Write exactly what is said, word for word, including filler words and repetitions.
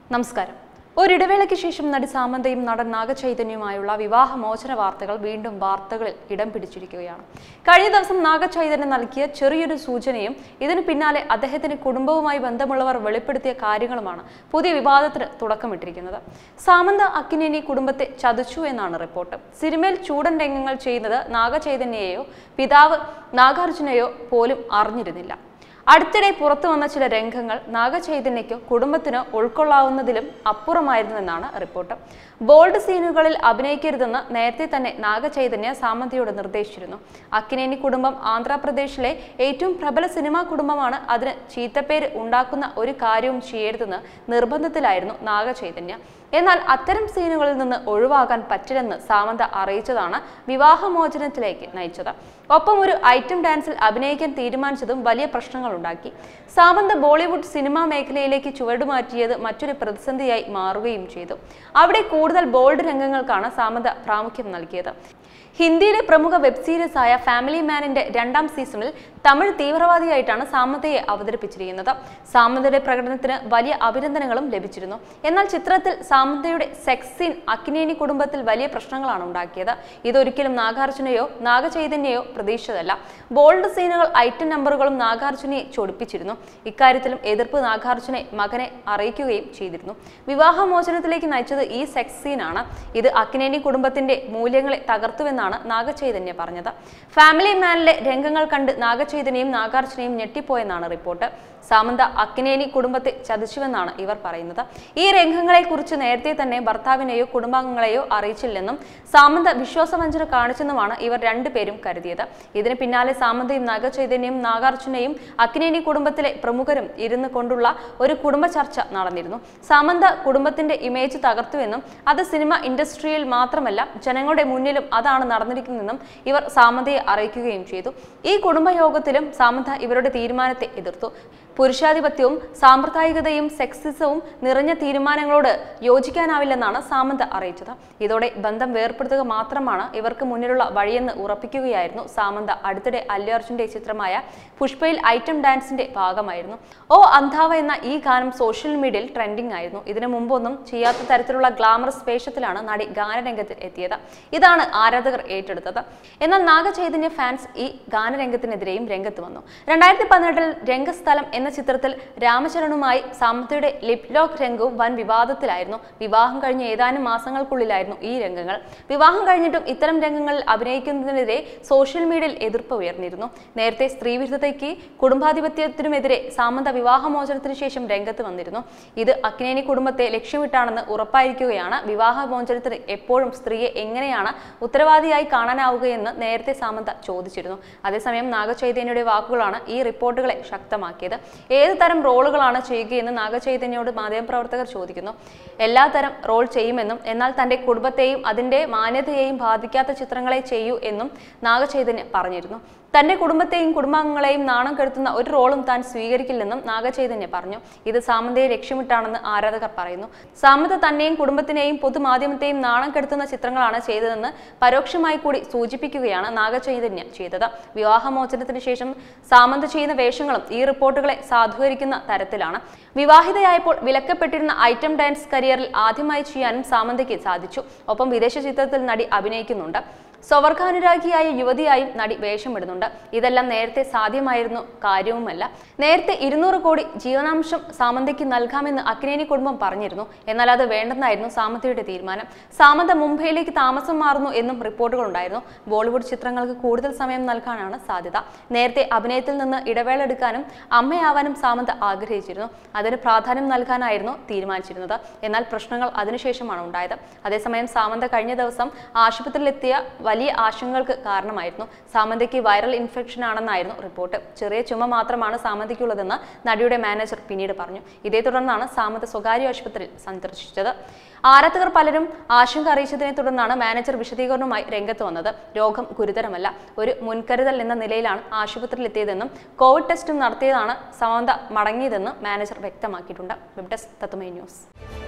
നമസ്കാരം. ഒരിടവേളയ്ക്ക് ശേഷം നടി സാമന്തയും നടൻ നാഗചൈതന്യവുമായുള്ള വിവാഹമോചന വാർത്തകൾ വീണ്ടും വാർത്തകളിൽ ഇടം പിടിച്ചിരിക്കുകയാണ്. കഴിഞ്ഞ ദിവസം നാഗചൈതന്യം നൽകിയ ചെറിയൊരു സൂചനയും ഇതിനു പിന്നാലെ അദ്ദേഹത്തിന്റെ കുടുംബവുമായി ബന്ധമുള്ളവർ വെളിപ്പെടുത്തിയ കാര്യങ്ങളുമാണ് പുതിയ വിവാദത്തിന് തുടക്കമിട്ടിരിക്കുന്നത്. സാമന്ത അക്കിനേനി കുടുംബത്തെ ചതിച്ചു എന്നാണ് റിപ്പോർട്ട്. സിനിമയിൽ ചൂടൻ രംഗങ്ങൾ ചെയ്യുന്നത് നാഗചൈതന്യയെയോ പിതാവ് നാഗാർജുനയോ പോലും അറിഞ്ഞിരുന്നില്ല. അടുത്തിടെ പുറത്തു വന്ന ചില രംഗങ്ങൾ നാഗചൈതന്യയ്ക്കോ കുടുംബത്തിനോ ഉൾക്കൊള്ളാവുന്നതിലും അപ്പുറമായിരുന്നുവെന്നാണ് റിപ്പോർട്ട്. ബോൾഡ് സീനുകളിൽ അഭിനയിക്കരുതെന്ന് നേരത്തെ തന്നെ നാഗചൈതന്യ സാമന്തയോട് നിർദ്ദേശിച്ചിരുന്നു. അക്കിനേനി കുടുംബം ആന്ധ്രാപ്രദേശിലെ ഏറ്റവും പ്രബല സിനിമാ കുടുംബമാണ്. അതിന് ചീത്തപ്പേര് ഉണ്ടാക്കുന്ന ഒരു കാര്യവും ചെയ്യരുതെന്ന് നിർബന്ധത്തിലായിരുന്നു നാഗചൈതന്യ. എന്നാൽ അത്തരം സീനുകളിൽ നിന്ന് ഒഴിവാകാൻ പറ്റില്ലെന്ന് സാമന്ത അറിയിച്ചതാണ് വിവാഹമോചനത്തിലേക്ക് നയിച്ചത്. ഒപ്പം ഒരു ഐറ്റം ഡാൻസിൽ അഭിനയിക്കാൻ തീരുമാനിച്ചതും വലിയ പ്രശ്നങ്ങൾ ഉണ്ടാക്കി. സാമന്ത ബോളിവുഡ് സിനിമാ മേഖലയിലേക്ക് ചുവടുമാറ്റിയത് മറ്റൊരു പ്രതിസന്ധിയായി മാറുകയും ചെയ്തു. അവിടെ കൂടുതൽ ബോൾഡ് രംഗങ്ങൾക്കാണ് സാമന്ത പ്രാമുഖ്യം നൽകിയത്. ഹിന്ദിയിലെ പ്രമുഖ വെബ് സീരീസ് ആയ ഫാമിലി മാനിന്റെ രണ്ടാം സീസണിൽ തമിഴ് തീവ്രവാദിയായിട്ടാണ് സാമന്തയെ അവതരിപ്പിച്ചിരിക്കുന്നത്. സാമന്തയുടെ പ്രകടനത്തിന് വലിയ അഭിനന്ദനങ്ങളും ലഭിച്ചിരുന്നു. എന്നാൽ ചിത്രത്തിൽ സാമന്തയുടെ സെക്സ് സീൻ അക്കിനേനി കുടുംബത്തിൽ വലിയ പ്രശ്നങ്ങളാണ് ഉണ്ടാക്കിയത്. ഇതൊരിക്കലും നാഗാർജുനയോ നാഗചൈതന്യയോ പ്രതീക്ഷിച്ചതല്ല. ബോൾഡ് സീനുകൾ ഐറ്റം നമ്പറുകളും നാഗാർജുനയെ ചൊടിപ്പിച്ചിരുന്നു. ഇക്കാര്യത്തിലും എതിർപ്പ് നാഗാർജുനെ മകനെ അറിയിക്കുകയും ചെയ്തിരുന്നു. വിവാഹമോചനത്തിലേക്ക് നയിച്ചത് ഈ സെക്സ് സീനാണ്. ഇത് അക്കിനേനി കുടുംബത്തിന്റെ മൂല്യങ്ങളെ തകർത്തുവെന്നാണ് നാഗചൈതന്യ പറഞ്ഞത്. ഫാമിലി മാനിലെ രംഗങ്ങൾ കണ്ട് നാഗചൈതന്യയും നാഗാർജുനയും ഞെട്ടിപ്പോയെന്നാണ് റിപ്പോർട്ട്. സാമന്ത അക്കിനേനി കുടുംബത്തെ ചതിച്ചുവെന്നാണ് ഇവർ പറയുന്നത്. ഈ രംഗങ്ങളെ കുറിച്ച് നേരത്തെ തന്നെ ഭർത്താവിനെയോ കുടുംബാംഗങ്ങളെയോ അറിയിച്ചില്ലെന്നും സാമന്ത വിശ്വാസവഞ്ചന കാണിച്ചെന്നുമാണ് ഇവർ രണ്ടുപേരും കരുതിയത്. ഇതിന് പിന്നാലെ സാമന്തയും നാഗചൈതന്യയും നാഗാർജുനയും അക്കിനേനി കുടുംബത്തിലെ പ്രമുഖരും ഇരുന്ന് കൊണ്ടുള്ള ഒരു കുടുംബ ചർച്ച നടന്നിരുന്നു. സാമന്ത കുടുംബത്തിന്റെ ഇമേജ് തകർത്തുവെന്നും അത് സിനിമ ഇൻഡസ്ട്രിയിൽ മാത്രമല്ല ജനങ്ങളുടെ മുന്നിലും അതാണ് നടന്നിരിക്കുന്നതെന്നും ഇവർ സാമന്തയെ അറിയിക്കുകയും ചെയ്തു. ഈ കുടുംബയോഗത്തിലും സാമന്ത ഇവരുടെ തീരുമാനത്തെ എതിർത്തു. പുരുഷാധിപത്യവും സാമ്പ്രദായികതയും സെക്സിസവും നിറഞ്ഞ തീരുമാനങ്ങളോട് യോജിക്കാനാവില്ലെന്നാണ് സാമന്ത അറിയിച്ചത്. ഇതോടെ ബന്ധം വേർപ്പെടുത്തുക മാത്രമാണ് ഇവർക്ക് മുന്നിലുള്ള വഴിയെന്ന് ഉറപ്പിക്കുകയായിരുന്നു സാമന്ത. അടുത്തിടെ അല്ലു അർജുന്റെ ചിത്രമായ പുഷ്പയിൽ ഐറ്റം ഡാൻസിന്റെ ഭാഗമായിരുന്നു. ഓ അന്ധാവ എന്ന ഈ ഗാനം സോഷ്യൽ മീഡിയയിൽ ട്രെൻഡിംഗ് ആയിരുന്നു. ഇതിനു മുമ്പൊന്നും ചെയ്യാത്ത തരത്തിലുള്ള ഗ്ലാമറസ് വേഷത്തിലാണ് നടി ഗാനരംഗത്തിൽ എത്തിയത്. ഇതാണ് ആരാധകർ ഏറ്റെടുത്തത്. എന്നാൽ നാഗചൈതന്യ ഫാൻസ് ഈ ഗാനരംഗത്തിനെതിരെയും രംഗത്ത് വന്നു. രണ്ടായിരത്തി പതിനെട്ടിൽ രംഗസ്ഥലം എന്ന ചിത്രത്തിൽ രാമചരണുമായി സാമന്തയുടെ ലിപ് ലോക്ക് രംഗവും വൻ വിവാദത്തിലായിരുന്നു. വിവാഹം കഴിഞ്ഞ ഏതാനും മാസങ്ങൾക്കുള്ളിലായിരുന്നു ഈ രംഗങ്ങൾ. വിവാഹം കഴിഞ്ഞിട്ടും ഇത്തരം രംഗങ്ങളിൽ അഭിനയിക്കുന്നതിനെതിരെ സോഷ്യൽ മീഡിയയിൽ എതിർപ്പ് ഉയർന്നിരുന്നു. നേരത്തെ സ്ത്രീവിരുദ്ധതയ്ക്ക് കുടുംബാധിപത്യത്തിനുമെതിരെ സാമന്ത വിവാഹമോചനത്തിന് ശേഷം രംഗത്ത് വന്നിരുന്നു. ഇത് അക്കിനേനി കുടുംബത്തെ ലക്ഷ്യമിട്ടാണെന്ന് ഉറപ്പായിരിക്കുകയാണ്. വിവാഹമോചനത്തിന് എപ്പോഴും സ്ത്രീയെ എങ്ങനെയാണ് ഉത്തരവാദിയായി കാണാനാവുകയെന്ന് നേരത്തെ സാമന്ത ചോദിച്ചിരുന്നു. അതേസമയം നാഗചൈതന്യയുടെ വാക്കുകളാണ് ഈ റിപ്പോർട്ടുകളെ ശക്തമാക്കിയത്. ഏത് തരം റോളുകളാണ് ചെയ്യുകയെന്ന് നാഗചൈതന്യയോട് മാധ്യമപ്രവർത്തകർ ചോദിക്കുന്നു. എല്ലാ തരം റോൾ ചെയ്യുമെന്നും എന്നാൽ തന്റെ കുടുംബത്തെയും അതിന്റെ മാന്യതയെയും ബാധിക്കാത്ത ചിത്രങ്ങളെ ചെയ്യൂ എന്നും നാഗചൈതന്യ പറഞ്ഞിരുന്നു. തന്റെ കുടുംബത്തെയും കുടുംബാംഗങ്ങളെയും നാണം കെടുത്തുന്ന ഒരു റോളും താൻ സ്വീകരിക്കില്ലെന്നും നാഗചൈതന്യ പറഞ്ഞു. ഇത് സാമന്തയെ ലക്ഷ്യമിട്ടാണെന്ന് ആരാധകർ പറയുന്നു. സാമന്ത തന്നെയും കുടുംബത്തിനെയും പൊതുമാധ്യമത്തെയും നാണം കെടുത്തുന്ന ചിത്രങ്ങളാണ് ചെയ്തതെന്ന് പരോക്ഷമായി കൂടി സൂചിപ്പിക്കുകയാണ് നാഗചൈതന്യ ചെയ്തത്. വിവാഹമോചനത്തിന് ശേഷം സാമന്ത ചെയ്യുന്ന വേഷങ്ങളും ഈ റിപ്പോർട്ടുകളെ സാധൂകരിക്കുന്ന തരത്തിലാണ്. വിവാഹിതയായപ്പോൾ വിലക്കപ്പെട്ടിരുന്ന ഐറ്റം ഡാൻസ് കരിയറിൽ ആദ്യമായി ചെയ്യാനും സാമന്തയ്ക്ക് സാധിച്ചു. ഒപ്പം വിദേശ ചിത്രത്തിൽ നടി അഭിനയിക്കുന്നുണ്ട്. സ്വവർഗാനുരാഗിയായ യുവതിയായും നടി വേഷമിടുന്നുണ്ട്. ഇതെല്ലാം നേരത്തെ സാധ്യമായിരുന്നു കാര്യവുമല്ല. നേരത്തെ ഇരുന്നൂറ് കോടി ജീവനാംശം സാമന്തയ്ക്ക് നൽകാമെന്ന് അക്കിനേനി കുടുംബം പറഞ്ഞിരുന്നു. എന്നാൽ അത് വേണ്ടെന്നായിരുന്നു സാമന്തയുടെ തീരുമാനം. സാമന്ത മുംബൈയിലേക്ക് താമസം മാറുന്നു എന്നും റിപ്പോർട്ടുകൾ ഉണ്ടായിരുന്നു. ബോളിവുഡ് ചിത്രങ്ങൾക്ക് കൂടുതൽ സമയം നൽകാനാണ് സാധ്യത. നേരത്തെ അഭിനയത്തിൽ നിന്ന് ഇടവേള എടുക്കാനും അമ്മയാവാനും സാമന്ത ആഗ്രഹിച്ചിരുന്നു. അതിന് പ്രാധാന്യം നൽകാനായിരുന്നു തീരുമാനിച്ചിരുന്നത്. എന്നാൽ പ്രശ്നങ്ങൾ അതിനുശേഷമാണ് ഉണ്ടായത്. അതേസമയം സാമന്ത കഴിഞ്ഞ ദിവസം ആശുപത്രിയിലെത്തിയ വലിയ ആശങ്കകൾക്ക് കാരണമായിരുന്നു. സാമന്തയ്ക്ക് വൈറൽ ഇൻഫെക്ഷൻ ആണെന്നായിരുന്നു റിപ്പോർട്ട്. ചെറിയ ചുമ മാത്രമാണ് സാമന്തയ്ക്കുള്ളതെന്ന് നടിയുടെ മാനേജർ പിന്നീട് പറഞ്ഞു. ഇതേ തുടർന്നാണ് സാമന്ത സ്വകാര്യ ആശുപത്രിയിൽ സന്ദർശിച്ചത്. ആരാധകർ പലരും ആശങ്ക അറിയിച്ചതിനെ തുടർന്നാണ് മാനേജർ വിശദീകരണവുമായി രംഗത്ത് വന്നത്. രോഗം ഗുരുതരമല്ല, ഒരു മുൻകരുതൽ എന്ന നിലയിലാണ് ആശുപത്രിയിൽ എത്തിയതെന്നും കോവിഡ് ടെസ്റ്റും നടത്തിയതാണ് സാമന്ത മടങ്ങിയതെന്ന് മാനേജർ വ്യക്തമാക്കിയിട്ടുണ്ട്. വെബ് ഡെസ്ക് തത്തുമൈ ന്യൂസ്.